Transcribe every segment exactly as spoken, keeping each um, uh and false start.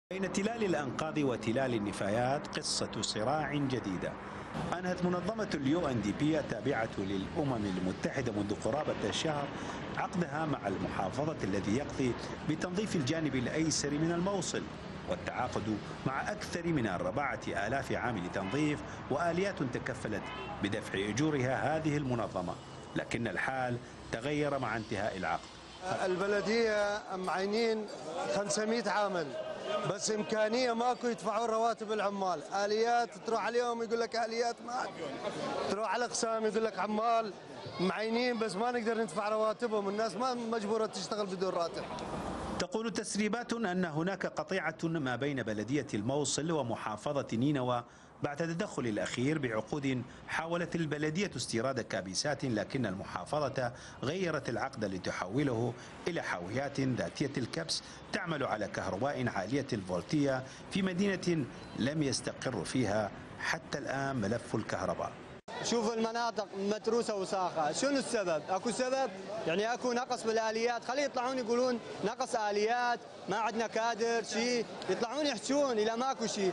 بين تلال الأنقاض وتلال النفايات قصة صراع جديدة. أنهت منظمة اليو إن دي بي التابعة للأمم المتحدة منذ قرابة شهر عقدها مع المحافظة الذي يقضي بتنظيف الجانب الأيسر من الموصل، والتعاقد مع أكثر من أربعة آلاف عامل تنظيف وآليات تكفلت بدفع أجورها هذه المنظمة، لكن الحال تغير مع انتهاء العقد. البلدية معينين خمسمئة عامل، بس إمكانية ماكو يدفعون رواتب العمال. آليات تروح عليهم يقول لك آليات ما تروح على أقسام يقول لك عمال معينين بس ما نقدر ندفع رواتبهم، الناس ما مجبورة تشتغل بدون راتب. تقول تسريبات أن هناك قطيعة ما بين بلدية الموصل ومحافظة نينوى بعد التدخل الأخير بعقود حاولت البلدية استيراد كابسات، لكن المحافظة غيرت العقد لتحوله إلى حاويات ذاتية الكبس تعمل على كهرباء عالية الفولتية في مدينة لم يستقر فيها حتى الآن ملف الكهرباء. شوف المناطق متروسه وساخه، شنو السبب؟ اكو سبب؟ يعني اكو نقص بالاليات، خليه يطلعون يقولون نقص اليات، ما عندنا كادر شيء، يطلعون يحجون الى ماكو شيء.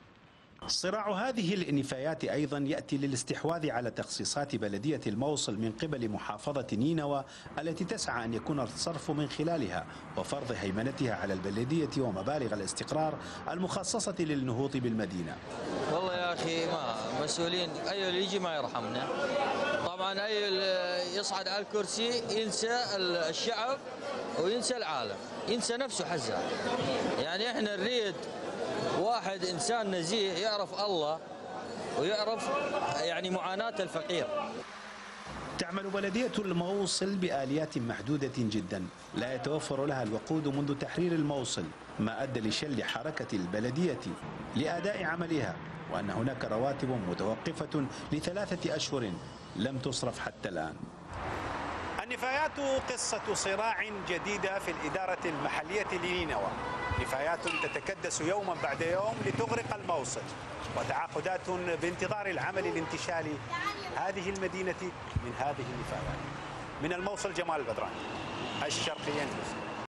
صراع هذه النفايات أيضا يأتي للاستحواذ على تخصيصات بلدية الموصل من قبل محافظة نينوى التي تسعى أن يكون الصرف من خلالها وفرض هيمنتها على البلدية ومبالغ الاستقرار المخصصة للنهوض بالمدينة. والله يا أخي ما مسؤولين، أي اللي يجي ما يرحمنا. طبعا أي يصعد على الكرسي ينسى الشعب وينسى العالم، ينسى نفسه حزة. يعني احنا نريد واحد إنسان نزيه يعرف الله ويعرف يعني معاناة الفقير. تعمل بلدية الموصل بآليات محدودة جدا لا يتوفر لها الوقود منذ تحرير الموصل، ما أدى لشل حركة البلدية لأداء عملها، وأن هناك رواتب متوقفة لثلاثة أشهر لم تصرف حتى الآن. النفايات قصة صراع جديدة في الإدارة المحلية لنينوى، نفايات تتكدس يوما بعد يوم لتغرق الموصل، وتعاقدات بانتظار العمل لانتشال هذه المدينة من هذه النفايات. من الموصل جمال البدراني، الشرقية نيوز.